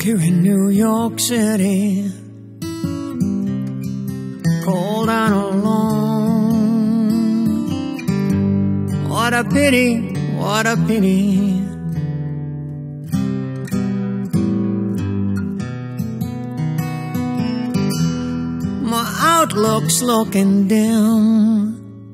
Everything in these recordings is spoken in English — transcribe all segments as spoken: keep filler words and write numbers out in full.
here in New York City, cold and alone. What a pity, what a pity. My outlook's looking dim.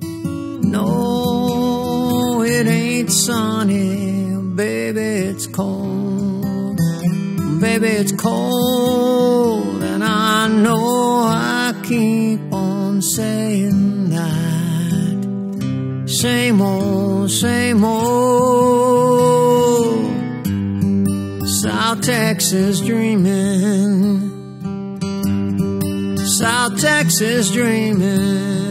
No, it ain't sunny, baby, it's cold. Baby, it's cold, and I know I keep on saying that. Same old, same old South Texas dreaming, South Texas dreaming.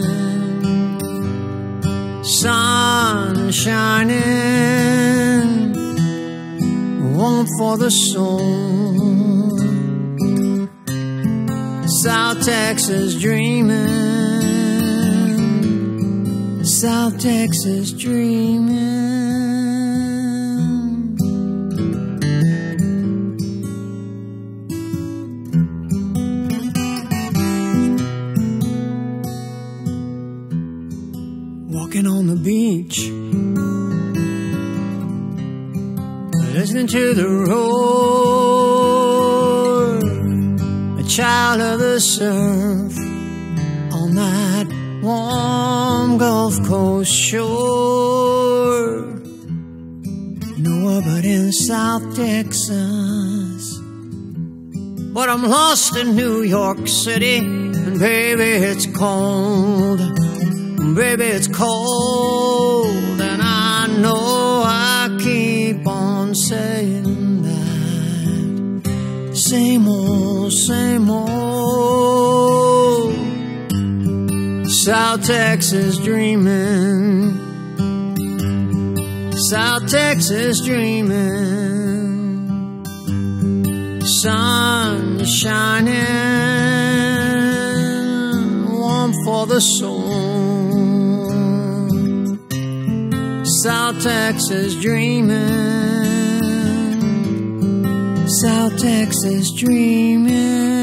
Sun shining, warm for the soul. South Texas dreaming, South Texas dreaming. Walking on the beach, listening to the roar, a child of the surf on that warm Gulf Coast shore. Nowhere but in South Texas, but I'm lost in New York City, and baby, it's cold. Baby, it's cold, and I know I keep on saying that. Same old, same old South Texas dreaming, South Texas dreaming. Sun shining, warm for the soul. South Texas dreaming, South Texas dreaming.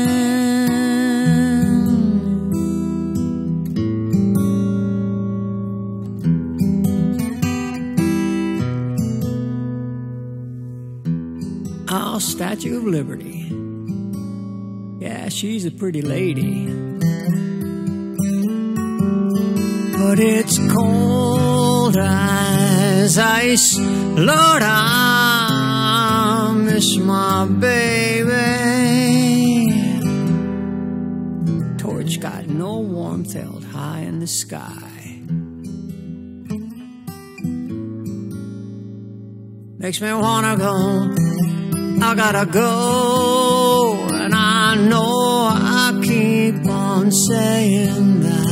Oh, Statue of Liberty. Yeah, she's a pretty lady, but it's cold as ice. Lord, I miss my baby. Torch got no warmth held high in the sky. Makes me wanna go, I gotta go, and I know I keep on saying that.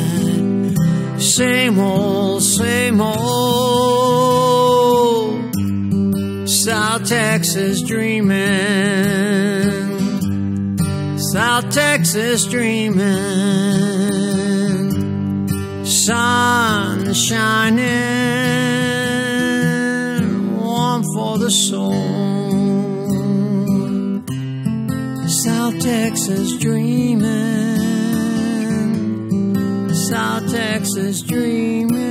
Same old, same old South Texas dreaming, South Texas dreaming. Sun shining, warm for the soul. South Texas dreaming, South Texas dreaming.